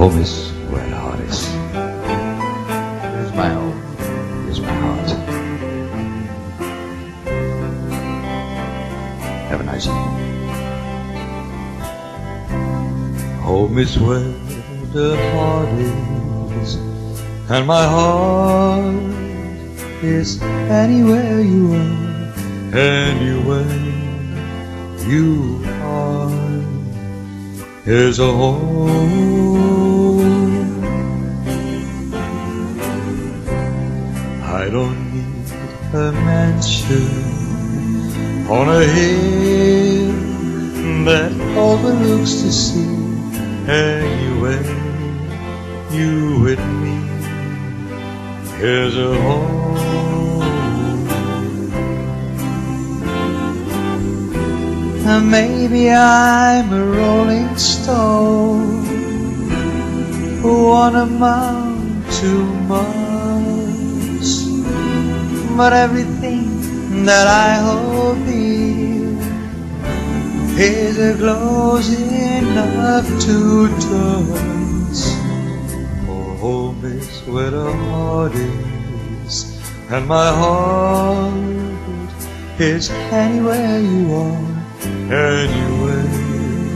Home is where the heart is. Here's my home. Here's my heart. Have a nice evening. Home is where the heart is, and my heart is anywhere you are, anywhere you are. Here's a home. I don't need a mansion on a hill that overlooks the sea. Anyway, you with me. Here's a home. And maybe I'm a rolling stone who wanna mount to Mars, but everything that I hold dear is close enough to touch. For home is where the heart is, and my heart is anywhere you are, anywhere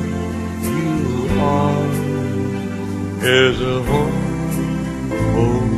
you are. Is a home.